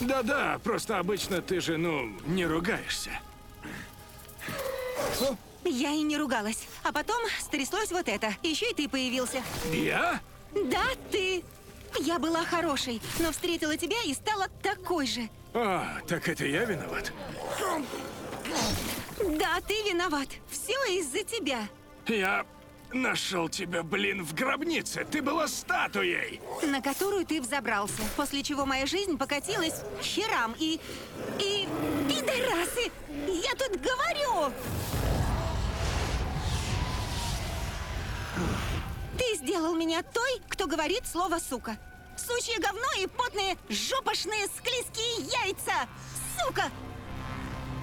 Да-да, просто обычно ты же, не ругаешься. Я и не ругалась. А потом стряслось вот это. Еще и ты появился. Я? Да, ты. Я была хорошей, но встретила тебя и стала такой же. А, так это я виноват? Да, ты виноват. Все из-за тебя. Я нашел тебя, в гробнице. Ты была статуей. На которую ты взобрался. После чего моя жизнь покатилась к херам и... Пидорасы! Я тут говорю! Ты сделал меня той, кто говорит слово «сука». Сучье говно и потные, жопошные, склизкие яйца! Сука!